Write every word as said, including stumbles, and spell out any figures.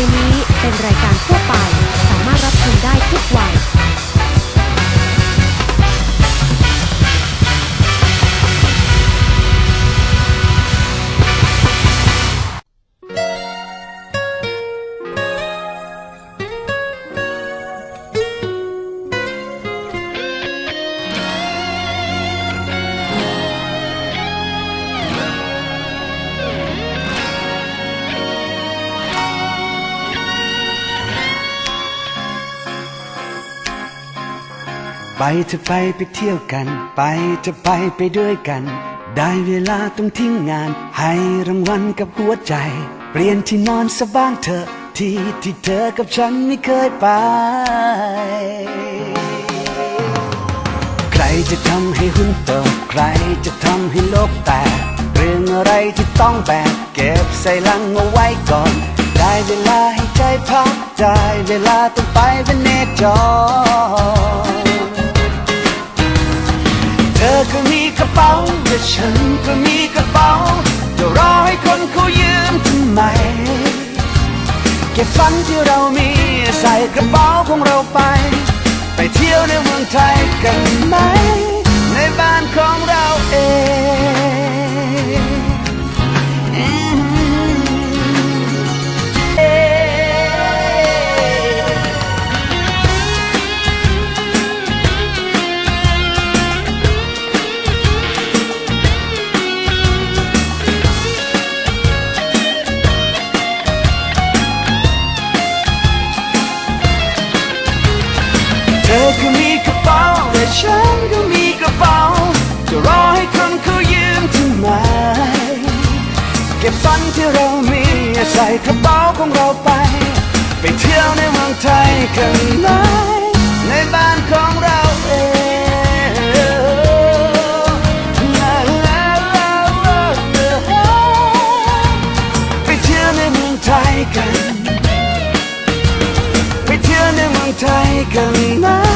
นี้เป็นรายการทั่วไปสามารถรับชมได้ทุกวัยไปเธอไปไปเที่ยวกันไปเธอไปไปด้วยกันได้เวลาต้องทิ้งงานให้รางวัลกับหัวใจเปลี่ยนที่นอนซะบ้างเถอะที่ที่เธอกับฉันไม่เคยไปใครจะทำให้หุ้นตกใครจะทำให้โลกแตกเรื่องอะไรที่ต้องแบกเก็บใส่ลังเอาไว้ก่อนได้เวลาให้ใจพักได้เวลาต้องไปเวเนจรเธอก็มีกระเป๋าและฉันก็มีกระเป๋าจะรอให้คนเขายืมทำไมเก็บฝันที่เรามีใส่กระเป๋าของเราไปไปเที่ยวในเมืองไทยกันไหมในบ้านของเราเองเธอก็มีกระเป๋าและฉันก็มีกระเป๋าจะรอให้คนเขายืมทำไมเก็บฝันที่เรามีใส่กระเป๋าของเราไปไปเที่ยวในเมืองไทยกันไหมในบ้านของเราเองไปเที่ยวในเมืองไทยกันไปเที่ยวในเมืองไทยกันไหม